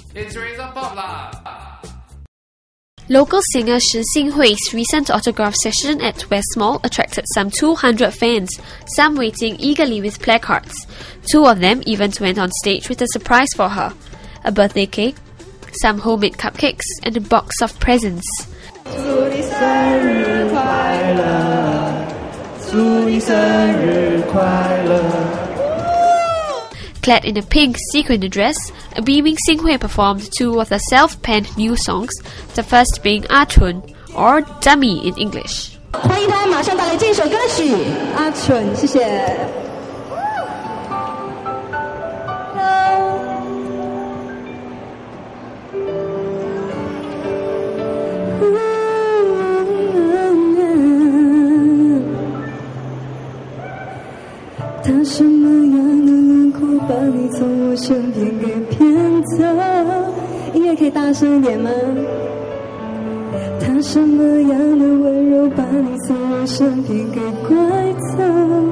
It's Razor Pop lah! Local singer Chew Sin Huey's recent autograph session at West Mall attracted some 200 fans, some waiting eagerly with placards. Two of them even went on stage with a surprise for her: a birthday cake, some homemade cupcakes, and a box of presents. 祝你生日快乐，祝你生日快乐。 Clad in a pink sequined dress, a beaming Sin Huey performed two of the self-penned new songs, the first being "阿蠢" or "Dummy" in English. 欢迎他马上带来这首歌曲《阿蠢》，谢谢。他什么样的轮廓把你从我身边给骗走？音乐可以大声一点吗？他什么样的温柔把你从我身边给拐走？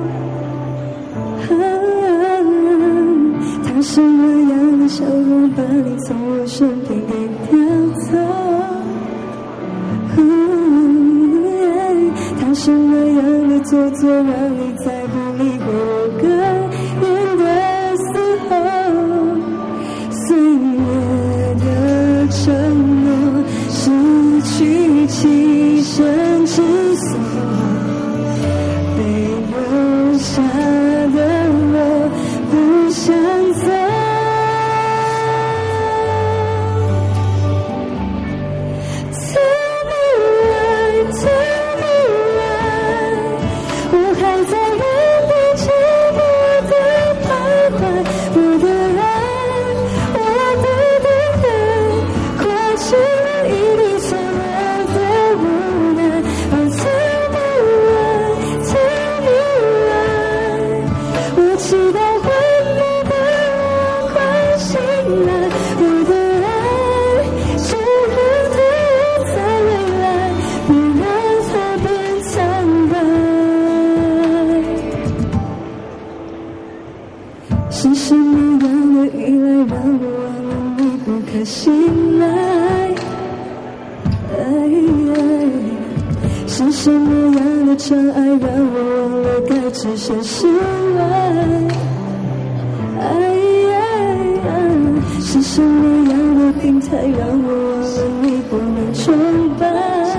他什么样的笑容把你从我身边给叼走？他什么样的做作让你再不理会我哽咽的嘶吼？岁月的承诺失去栖身之所，被留下的我不想走。是什么样的依赖让我忘了你不可信赖？是什么样的障碍让我忘了该置身事外？是什么样的病态让我忘了你不能崇拜？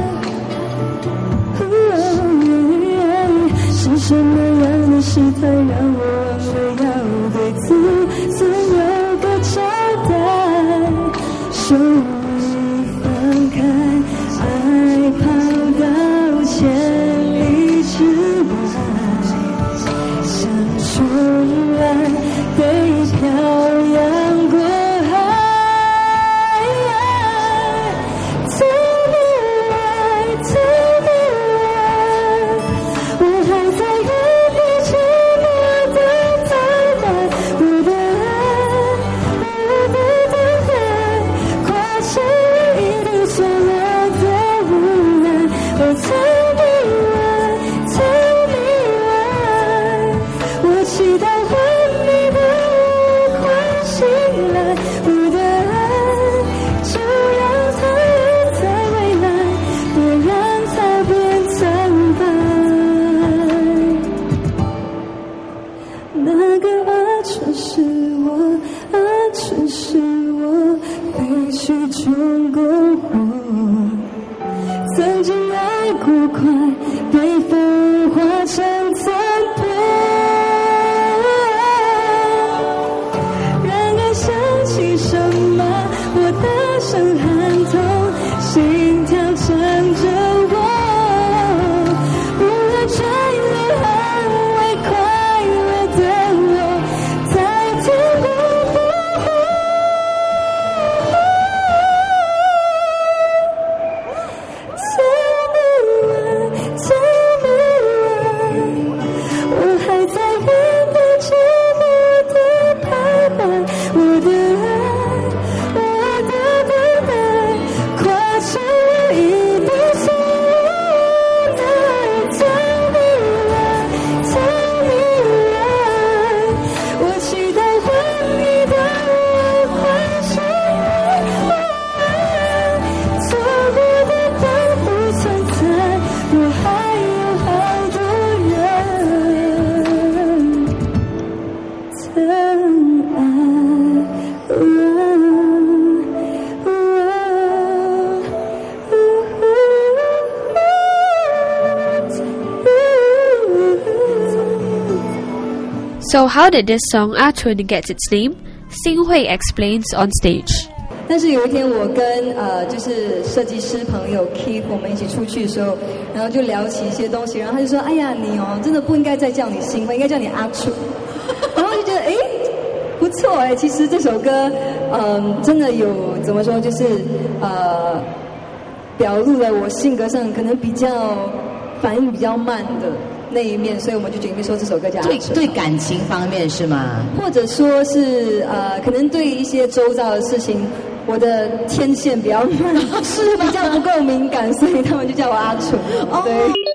是什么样的试探让我忘了要对自尊有个交代？手一放开，爱跑到千里之外，想重来被漂洋过海。Tell me why, tell me why， 我还在原地寂寞的等待，我的爱，我的爱，跨 So how did this song "Ah Chun" get its name? Sin Huey explains on stage. 但是有一天我跟就是设计师朋友 Keith 我们一起出去的时候，然后就聊起一些东西，然后他就说：“哎呀，你哦，真的不应该再叫你新会，应该叫你阿楚。”然后就觉得不错其实这首歌真的有怎么说，就是表露了我性格上可能比较反应比较慢的那一面，所以我们就决定说这首歌叫阿楚。 对感情方面是吗？或者说是可能对一些周遭的事情。我的天线比较慢，是比较不够敏感，所以他们就叫我阿楚。对。